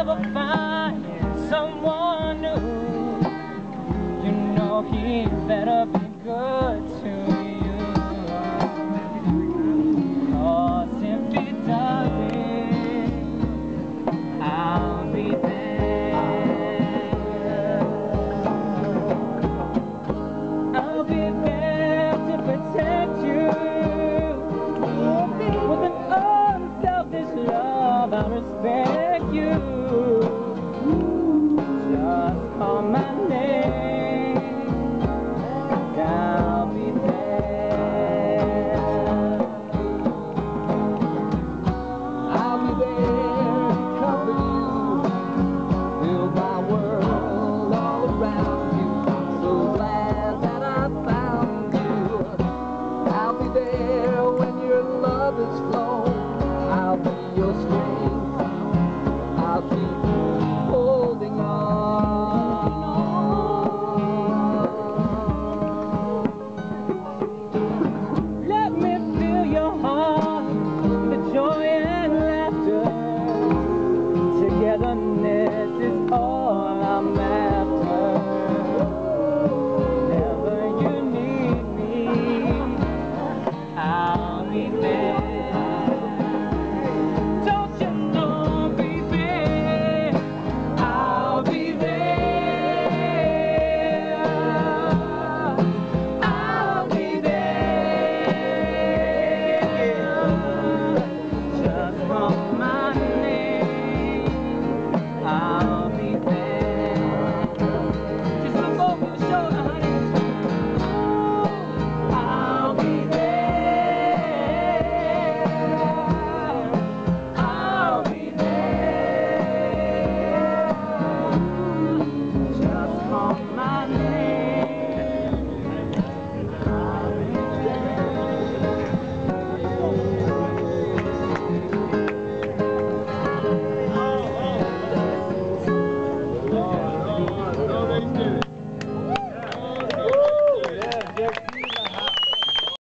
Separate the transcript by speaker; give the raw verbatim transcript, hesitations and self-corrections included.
Speaker 1: ever find someone new, you know he better be good to you. 'Cause if he doesn't, I'll be there. I'll be there to protect you with an unselfish love. I respect you. Just call my name, and I'll be there.
Speaker 2: I'll be there to cover you, build my world all around you. So glad that I found you. I'll be there when your love is flown.